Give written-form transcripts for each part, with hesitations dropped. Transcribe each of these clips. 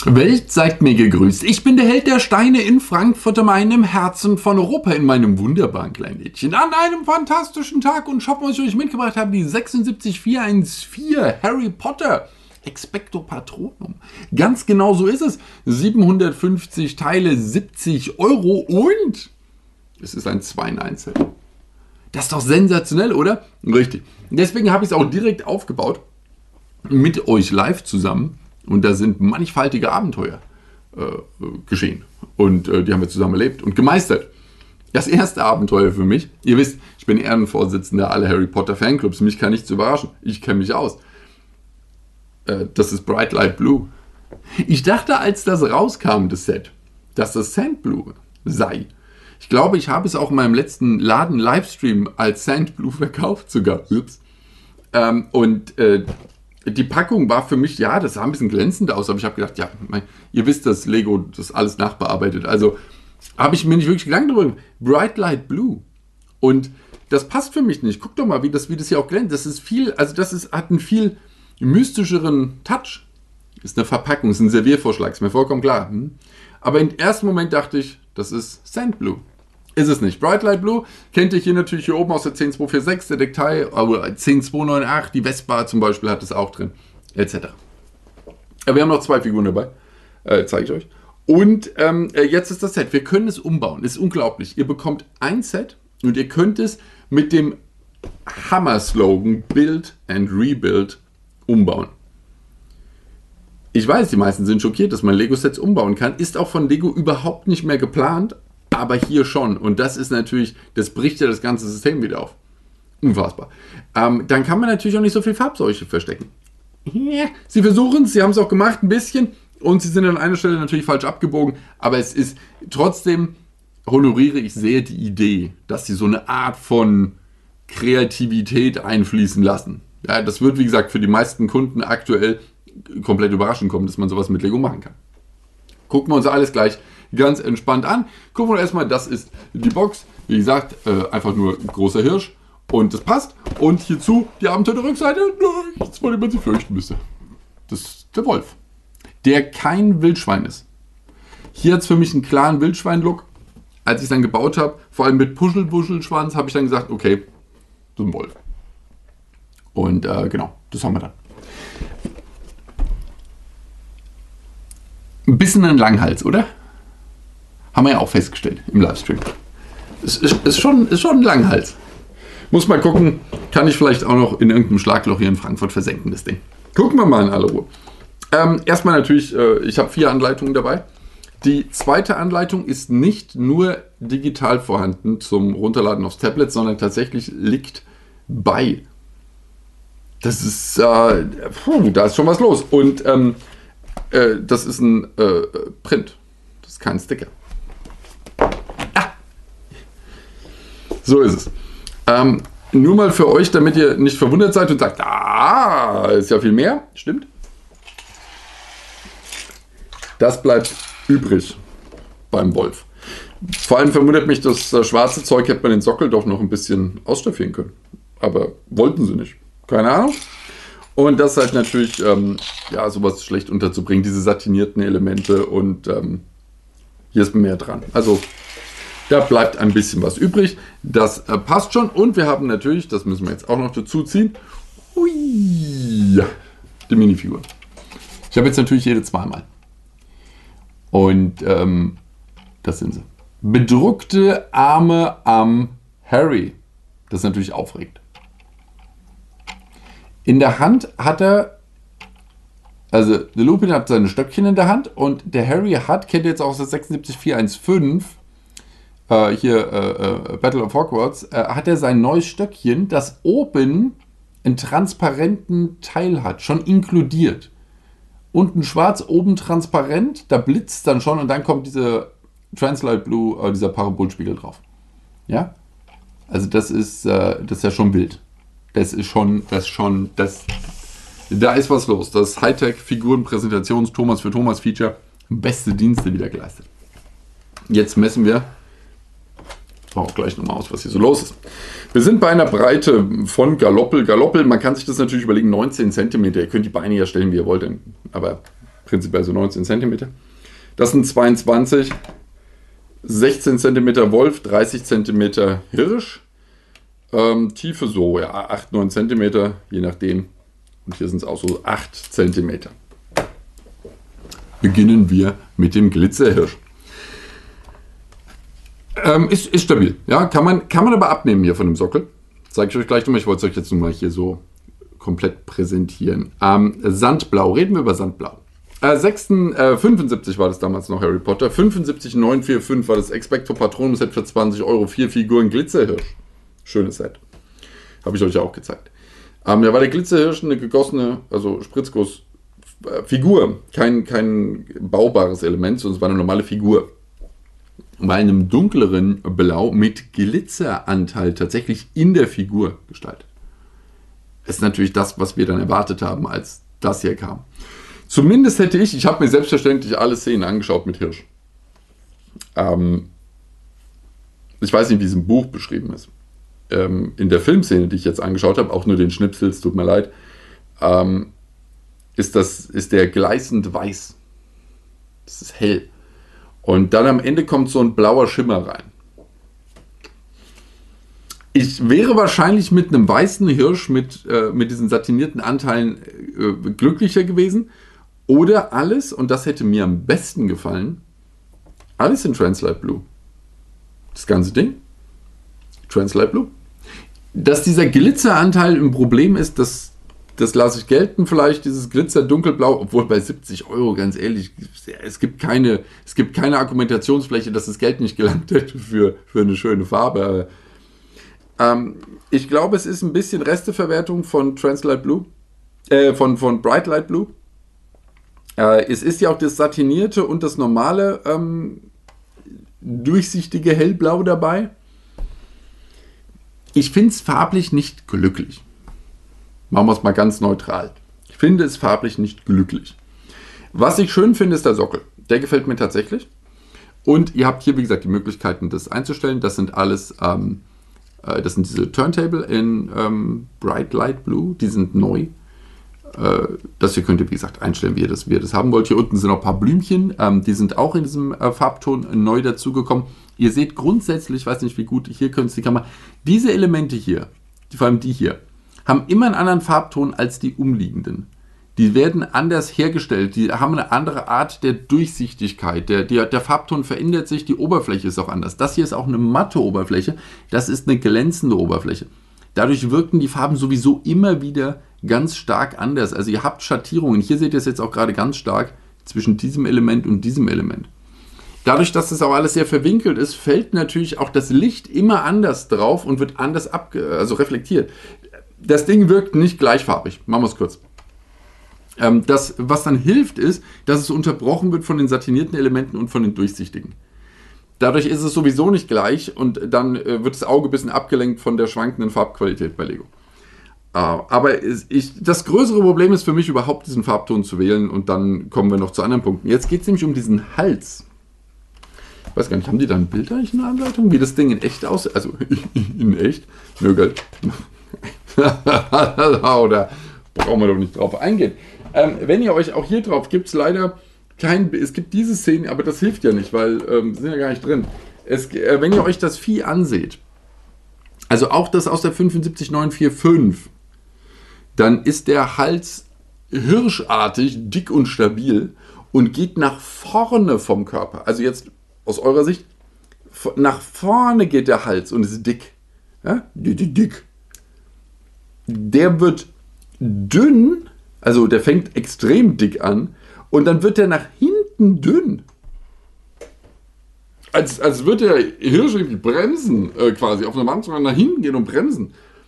Welt, seid mir gegrüßt. Ich bin der Held der Steine in Frankfurt am Main, im Herzen von Europa, in meinem wunderbaren kleinen Lädchen. An einem fantastischen Tag und Shop, was ich euch mitgebracht habe, die 77414 Harry Potter Expecto Patronum. Ganz genau so ist es. 750 Teile, 70 Euro und es ist ein 2-in-1-Set. Das ist doch sensationell, oder? Richtig. Deswegen habe ich es auch direkt aufgebaut mit euch live zusammen. Und da sind mannigfaltige Abenteuer geschehen. Und die haben wir zusammen erlebt und gemeistert. Das erste Abenteuer für mich, ihr wisst, ich bin Ehrenvorsitzender aller Harry Potter Fanclubs, mich kann nichts überraschen, ich kenne mich aus. Das ist Bright Light Blue. Ich dachte, als das rauskam, das Set, dass das Sand Blue sei. Ich glaube, ich habe es auch in meinem letzten Laden-Livestream als Sand Blue verkauft sogar. Ups. Die Packung war für mich, ja, das sah ein bisschen glänzend aus, aber ich habe gedacht, ja, ihr wisst, dass Lego das alles nachbearbeitet. Also habe ich mir nicht wirklich Gedanken darüber gemacht. Bright Light Blue. Und das passt für mich nicht. Guck doch mal, wie das hier auch glänzt. Das ist viel, also hat einen viel mystischeren Touch. Ist eine Verpackung, ist ein Serviervorschlag, ist mir vollkommen klar. Aber im ersten Moment dachte ich, das ist Sand Blue. Ist es nicht. Bright Light Blue kennt ihr hier natürlich hier oben aus der 10246, der Deckteil, aber 10298, die Vespa zum Beispiel hat es auch drin, etc. Wir haben noch 2 Figuren dabei, zeige ich euch. Und jetzt ist das Set. Wir können es umbauen, ist unglaublich. Ihr bekommt ein Set und ihr könnt es mit dem Hammer-Slogan Build and Rebuild umbauen. Ich weiß, die meisten sind schockiert, dass man Lego-Sets umbauen kann. Ist auch von Lego überhaupt nicht mehr geplant, aber hier schon. Und das ist natürlich, das bricht ja das ganze System wieder auf. Unfassbar. Dann kann man natürlich auch nicht so viel Farbseuche verstecken. Sie versuchen es, sie haben es auch gemacht, ein bisschen. Und sie sind an einer Stelle natürlich falsch abgebogen. Aber es ist trotzdem, honoriere ich sehr die Idee, dass sie so eine Art von Kreativität einfließen lassen. Ja, das wird, wie gesagt, für die meisten Kunden aktuell komplett überraschend kommen, dass man sowas mit Lego machen kann. Gucken wir uns alles gleich ganz entspannt an. Gucken wir erstmal, das ist die Box. Wie gesagt, einfach nur ein großer Hirsch. Und das passt. Und hierzu die Abenteuer der Rückseite. Nichts, vor dem man sich fürchten müsste. Das ist der Wolf. Der kein Wildschwein ist. Hier hat es für mich einen klaren Wildschwein-Look. Als ich es dann gebaut habe, vor allem mit Puschelbuschelschwanz, habe ich dann gesagt, okay, das ist ein Wolf. Und genau, das haben wir dann. Ein bisschen ein Langhals, oder? Haben wir ja auch festgestellt im Livestream. Es ist schon ein Langhals. Muss mal gucken, kann ich vielleicht auch noch in irgendeinem Schlagloch hier in Frankfurt versenken, das Ding. Gucken wir mal in aller Ruhe. Erstmal natürlich, ich habe 4 Anleitungen dabei. Die zweite Anleitung ist nicht nur digital vorhanden zum Runterladen aufs Tablet, sondern tatsächlich liegt bei. Das ist, da ist schon was los. Und das ist ein Print. Das ist kein Sticker. So ist es. Nur mal für euch, damit ihr nicht verwundert seid und sagt, ist ja viel mehr. Stimmt. Das bleibt übrig beim Wolf. Vor allem verwundert mich, das schwarze Zeug hätte man den Sockel doch noch ein bisschen ausstaffieren können. Aber wollten sie nicht. Keine Ahnung. Und das halt natürlich, sowas schlecht unterzubringen, diese satinierten Elemente und hier ist mehr dran. Also da bleibt ein bisschen was übrig. Das passt schon und wir haben natürlich, das müssen wir jetzt auch noch dazu ziehen, die Minifigur. Ich habe jetzt natürlich jede zweimal. Und das sind sie. Bedruckte Arme am Harry. Das ist natürlich aufregend. In der Hand hat er, also der Lupin hat seine Stöckchen in der Hand und der Harry hat, kennt ihr jetzt auch aus der 77415, Battle of Hogwarts, hat er sein neues Stöckchen, das oben einen transparenten Teil hat, schon inkludiert. Unten schwarz, oben transparent, da blitzt dann schon und dann kommt dieser Translight Blue, dieser Parabolspiegel drauf. Ja? Also das ist ja schon wild. Da ist was los. Das Hightech-Figuren-Präsentations-Thomas für Thomas Feature. Beste Dienste wieder geleistet. Jetzt messen wir auch gleich nochmal aus, was hier so los ist. Wir sind bei einer Breite von Galoppel. Man kann sich das natürlich überlegen, 19 cm. Ihr könnt die Beine ja stellen, wie ihr wollt. Aber prinzipiell so 19 cm. Das sind 22, 16 cm Wolf, 30 cm Hirsch. Tiefe so, ja, 8, 9 cm, je nachdem. Und hier sind es auch so 8 cm. Beginnen wir mit dem Glitzerhirsch. Ist stabil. Ja, kann man aber abnehmen hier von dem Sockel. Zeige ich euch gleich nochmal. Ich wollte es euch jetzt nur mal hier so komplett präsentieren. Sandblau. Reden wir über Sandblau. 75 war das damals noch Harry Potter. 75 945 war das Expecto Patronum Set für 20 Euro. 4 Figuren Glitzerhirsch. Schönes Set. Habe ich euch ja auch gezeigt. Ja, war der Glitzerhirsch eine gegossene, also Spritzguss Figur. Kein baubares Element, sondern es war eine normale Figur. Bei einem dunkleren Blau mit Glitzeranteil tatsächlich in der Figur gestaltet. Das ist natürlich das, was wir dann erwartet haben, als das hier kam. Zumindest hätte ich habe mir selbstverständlich alle Szenen angeschaut mit Hirsch. Ich weiß nicht, wie es im Buch beschrieben ist. In der Filmszene, die ich jetzt angeschaut habe, auch nur den Schnipsel, es tut mir leid, ist der gleißend weiß. Das ist hell. Und dann am Ende kommt so ein blauer Schimmer rein. Ich wäre wahrscheinlich mit einem weißen Hirsch mit diesen satinierten Anteilen glücklicher gewesen. Oder alles, und das hätte mir am besten gefallen, alles in Translite Blue. Das ganze Ding. Translite Blue. Dass dieser Glitzeranteil ein Problem ist, das lasse ich gelten vielleicht, dieses Glitzer dunkelblau, obwohl bei 70 Euro, ganz ehrlich, es gibt keine Argumentationsfläche, dass das Geld nicht gelangt hätte für eine schöne Farbe. Ich glaube, es ist ein bisschen Resteverwertung von Translite Blue, von Bright Light Blue. Es ist ja auch das satinierte und das normale durchsichtige Hellblau dabei. Ich finde es farblich nicht glücklich. Machen wir es mal ganz neutral. Ich finde es farblich nicht glücklich. Was ich schön finde, ist der Sockel. Der gefällt mir tatsächlich. Und ihr habt hier, wie gesagt, die Möglichkeiten, das einzustellen. Das sind alles, das sind diese Turntable in Bright Light Blue. Die sind neu. Das hier könnt ihr, wie gesagt, einstellen, wie ihr das haben wollt. Hier unten sind noch ein paar Blümchen. Die sind auch in diesem Farbton neu dazugekommen. Ihr seht grundsätzlich, ich weiß nicht, wie gut, hier könnt ihr die Kamera, diese Elemente hier, vor allem die hier, haben immer einen anderen Farbton als die umliegenden. Die werden anders hergestellt, die haben eine andere Art der Durchsichtigkeit. Der Farbton verändert sich, die Oberfläche ist auch anders. Das hier ist auch eine matte Oberfläche, das ist eine glänzende Oberfläche. Dadurch wirken die Farben sowieso immer wieder ganz stark anders. Also ihr habt Schattierungen. Hier seht ihr es jetzt auch gerade ganz stark zwischen diesem Element und diesem Element. Dadurch, dass das auch alles sehr verwinkelt ist, fällt natürlich auch das Licht immer anders drauf und wird anders reflektiert. Das Ding wirkt nicht gleichfarbig. Machen wir es kurz. Was dann hilft, ist, dass es unterbrochen wird von den satinierten Elementen und von den durchsichtigen. Dadurch ist es sowieso nicht gleich und dann wird das Auge ein bisschen abgelenkt von der schwankenden Farbqualität bei Lego. Aber das größere Problem ist für mich überhaupt, diesen Farbton zu wählen, und dann kommen wir noch zu anderen Punkten. Jetzt geht es nämlich um diesen Hals. Ich weiß gar nicht, haben die da ein Bild eigentlich in der Anleitung, wie das Ding in echt aussieht? Also in echt? Nö, geil. Oder brauchen wir doch nicht drauf eingehen. Wenn ihr euch auch hier drauf, gibt es leider es gibt diese Szenen, aber das hilft ja nicht, weil sind ja gar nicht drin. Wenn ihr euch das Vieh ansieht, also auch das aus der 75945, dann ist der Hals hirschartig, dick und stabil und geht nach vorne vom Körper. Also jetzt aus eurer Sicht, nach vorne geht der Hals und ist dick. Ja? Dick. Der wird dünn, also der fängt extrem dick an und dann wird der nach hinten dünn. Als würde der Hirsch bremsen, quasi auf einer Wand, sondern nach hinten gehen und bremsen.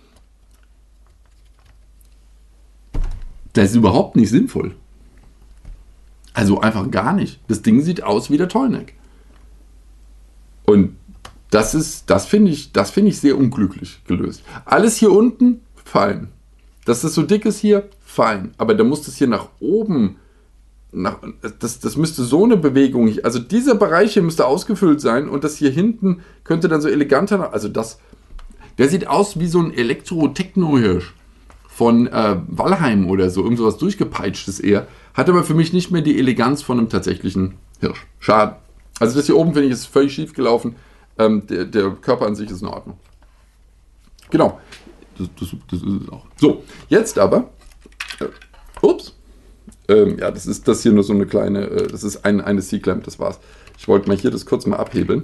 Das ist überhaupt nicht sinnvoll. Also einfach gar nicht. Das Ding sieht aus wie der Tollneck. Und das finde ich sehr unglücklich gelöst. Alles hier unten, fein. Dass das so dick ist hier, fein. Aber da muss das hier nach oben, das müsste so eine Bewegung, also dieser Bereich hier müsste ausgefüllt sein und das hier hinten könnte dann so eleganter, der sieht aus wie so ein Elektro-Techno-Hirsch. von Valheim oder so, irgend sowas durchgepeitschtes eher. Hat aber für mich nicht mehr die Eleganz von einem tatsächlichen Hirsch. Schade. Also das hier oben, finde ich, ist völlig schief gelaufen. Der Körper an sich ist in Ordnung. Genau. Das ist es auch. So, jetzt aber. Ups. Ja, das ist das hier nur so eine kleine. Das ist eine C-Clamp, das war's. Ich wollte mal hier das kurz mal abhebeln.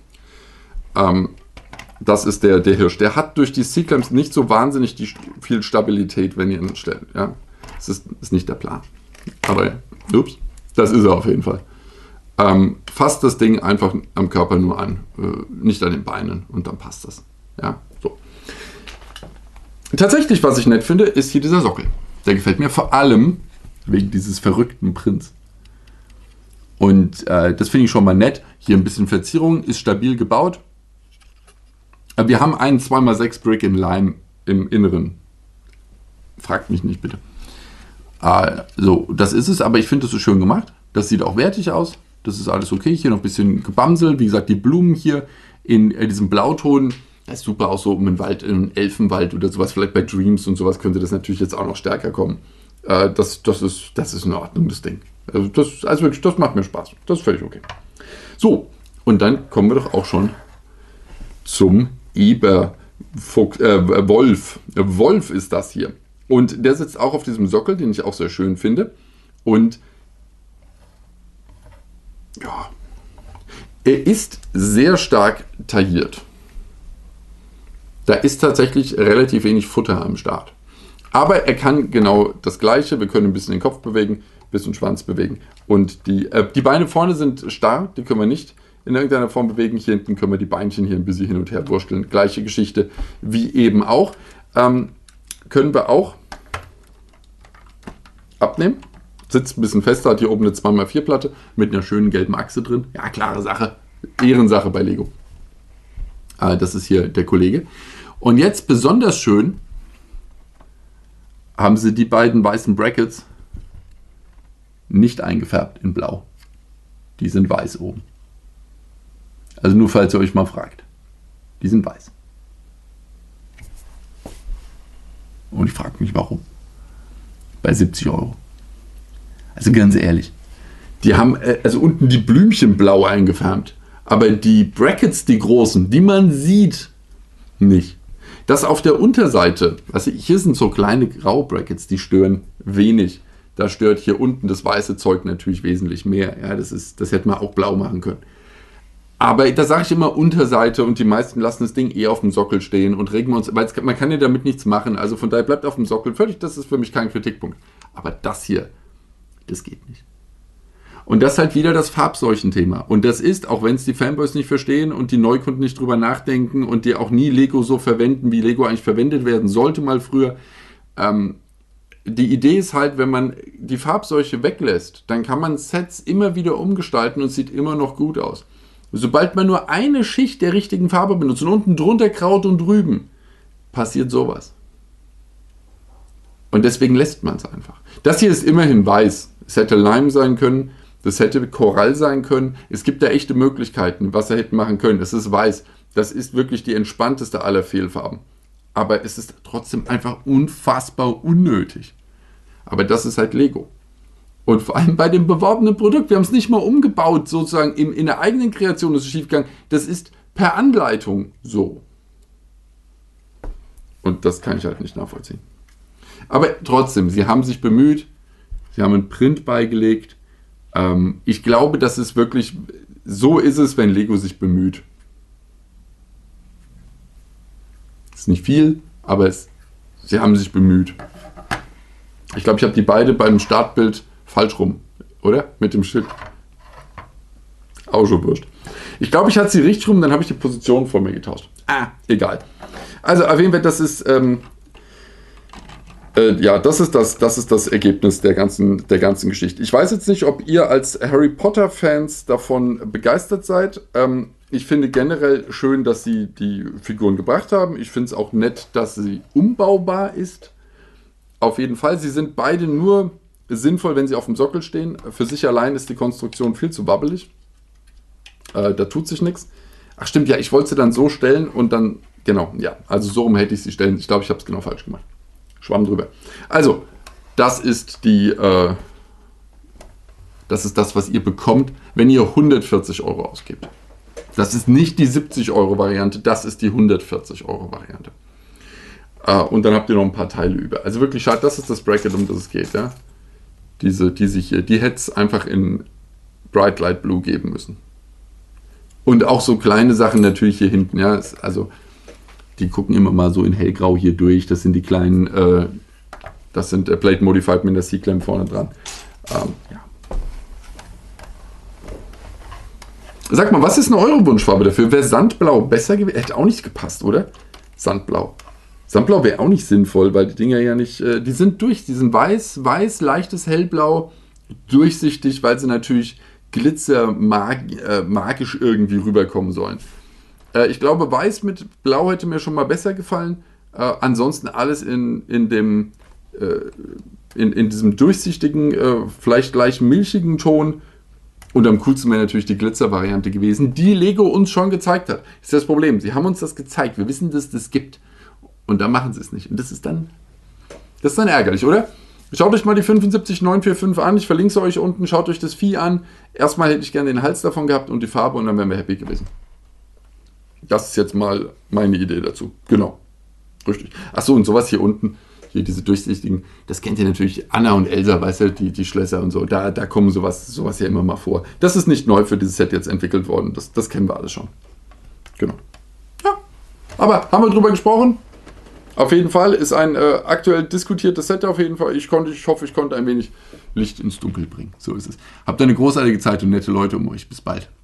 Das ist der Hirsch. Der hat durch die C-Clamps nicht so wahnsinnig viel Stabilität, wenn ihr ihn stellt. Ja? Das ist nicht der Plan. Aber, ups, das ist er auf jeden Fall. Fasst das Ding einfach am Körper nur an, nicht an den Beinen und dann passt das. Ja, so. Tatsächlich, was ich nett finde, ist hier dieser Sockel. Der gefällt mir vor allem wegen dieses verrückten Prints. Und das finde ich schon mal nett. Hier ein bisschen Verzierung, ist stabil gebaut. Wir haben einen 2x6 Brick in Lime im Inneren. Fragt mich nicht, bitte. So, das ist es, aber ich finde, das ist schön gemacht. Das sieht auch wertig aus. Das ist alles okay. Hier noch ein bisschen Gebamsel. Wie gesagt, die Blumen hier in diesem Blauton. Das ist super, auch so um den Wald, im Elfenwald oder sowas. Vielleicht bei Dreams und sowas könnte das natürlich jetzt auch noch stärker kommen. Das ist in Ordnung, das Ding. Also wirklich, das macht mir Spaß. Das ist völlig okay. So, und dann kommen wir doch auch schon zum Wolf. Wolf ist das hier. Und der sitzt auch auf diesem Sockel, den ich auch sehr schön finde. Und ja, er ist sehr stark tailliert. Da ist tatsächlich relativ wenig Futter am Start. Aber er kann genau das Gleiche. Wir können ein bisschen den Kopf bewegen, ein bisschen Schwanz bewegen. Und die Beine vorne sind starr, die können wir nicht in irgendeiner Form bewegen. Hier hinten können wir die Beinchen hier ein bisschen hin und her wursteln. Gleiche Geschichte wie eben auch. Können wir auch abnehmen. Sitzt ein bisschen fester, hat hier oben eine 2x4 Platte mit einer schönen gelben Achse drin. Ja, klare Sache. Ehrensache bei Lego. Das ist hier der Kollege. Und jetzt besonders schön haben sie die beiden weißen Brackets nicht eingefärbt in Blau. Die sind weiß oben. Also nur falls ihr euch mal fragt. Die sind weiß. Und ich frage mich, warum. Bei 70 Euro. Also ganz ehrlich. Die haben also unten die Blümchen blau eingefärbt. Aber die Brackets, die großen, die man sieht, nicht. Das auf der Unterseite, also hier sind so kleine Grau-Brackets, die stören wenig. Da stört hier unten das weiße Zeug natürlich wesentlich mehr. Ja, das hätte man auch blau machen können. Aber da sage ich immer Unterseite und die meisten lassen das Ding eher auf dem Sockel stehen und regen wir uns, weil man kann ja damit nichts machen. Also von daher bleibt auf dem Sockel völlig, das ist für mich kein Kritikpunkt. Aber das hier, das geht nicht. Und das ist halt wieder das Farbseuchenthema. Und das ist, auch wenn es die Fanboys nicht verstehen und die Neukunden nicht drüber nachdenken und die auch nie Lego so verwenden, wie Lego eigentlich verwendet werden sollte mal früher. Die Idee ist halt, wenn man die Farbseuche weglässt, dann kann man Sets immer wieder umgestalten und es sieht immer noch gut aus. Sobald man nur eine Schicht der richtigen Farbe benutzt und unten drunter Kraut und drüben, passiert sowas. Und deswegen lässt man es einfach. Das hier ist immerhin weiß. Es hätte Lime sein können. Das hätte Korall sein können. Es gibt da echte Möglichkeiten, was er hätte machen können. Es ist weiß. Das ist wirklich die entspannteste aller Fehlfarben. Aber es ist trotzdem einfach unfassbar unnötig. Aber das ist halt Lego. Und vor allem bei dem beworbenen Produkt. Wir haben es nicht mal umgebaut, sozusagen in der eigenen Kreation ist es schiefgegangen. Das ist per Anleitung so. Und das kann ich halt nicht nachvollziehen. Aber trotzdem, sie haben sich bemüht. Sie haben einen Print beigelegt. Ich glaube, dass es wirklich, so ist es, wenn Lego sich bemüht. Ist nicht viel, aber sie haben sich bemüht. Ich glaube, ich habe die beide beim Startbild falsch rum, oder? Mit dem Schild. Auch schon wurscht. Ich glaube, ich hatte sie richtig rum, dann habe ich die Position vor mir getauscht. Egal. Also auf jeden Fall, das ist das Ergebnis der ganzen Geschichte. Ich weiß jetzt nicht, ob ihr als Harry Potter-Fans davon begeistert seid. Ich finde generell schön, dass sie die Figuren gebracht haben. Ich finde es auch nett, dass sie umbaubar ist. Auf jeden Fall. Sie sind beide nur sinnvoll, wenn sie auf dem Sockel stehen. Für sich allein ist die Konstruktion viel zu wabbelig. Da tut sich nichts. Ach stimmt, ja, ich wollte sie dann so stellen und dann, genau, ja, also so rum hätte ich sie stellen. Ich glaube, ich habe es genau falsch gemacht. Schwamm drüber. Also, das ist das, was ihr bekommt, wenn ihr 140 Euro ausgebt. Das ist nicht die 70 Euro Variante, das ist die 140 Euro Variante. Und dann habt ihr noch ein paar Teile über. Also wirklich schade, das ist das Bracket, um das es geht. Ja? Diese hier, die hätte es einfach in Bright Light Blue geben müssen. Und auch so kleine Sachen natürlich hier hinten. Ja? Also die gucken immer mal so in hellgrau hier durch. Das sind die kleinen, das sind Plate Modified mit der C-Clamp vorne dran. Ja. Sag mal, was ist eine eure Wunschfarbe dafür? Wäre Sandblau besser gewesen? Hätte auch nicht gepasst, oder? Sandblau. Sandblau wäre auch nicht sinnvoll, weil die Dinger ja nicht, die sind durch, die sind weiß, leichtes Hellblau, durchsichtig, weil sie natürlich magisch irgendwie rüberkommen sollen. Ich glaube, weiß mit Blau hätte mir schon mal besser gefallen. Ansonsten alles in diesem durchsichtigen, vielleicht leicht milchigen Ton. Und am coolsten wäre natürlich die Glitzer-Variante gewesen, die Lego uns schon gezeigt hat. Das ist das Problem. Sie haben uns das gezeigt. Wir wissen, dass das gibt. Und dann machen sie es nicht. Und das ist dann ärgerlich, oder? Schaut euch mal die 75945 an. Ich verlinke sie euch unten. Schaut euch das Vieh an. Erstmal hätte ich gerne den Hals davon gehabt und die Farbe und dann wären wir happy gewesen. Das ist jetzt mal meine Idee dazu. Genau. Richtig. Achso, und sowas hier unten. Hier diese durchsichtigen, das kennt ihr natürlich, Anna und Elsa, weißt du, die Schlösser und so, da kommen sowas ja immer mal vor. Das ist nicht neu für dieses Set jetzt entwickelt worden, das kennen wir alles schon. Genau. Ja, aber haben wir drüber gesprochen? Auf jeden Fall ist ein aktuell diskutiertes Set auf jeden Fall. Ich hoffe, ich konnte ein wenig Licht ins Dunkel bringen. So ist es. Habt eine großartige Zeit und nette Leute um euch. Bis bald.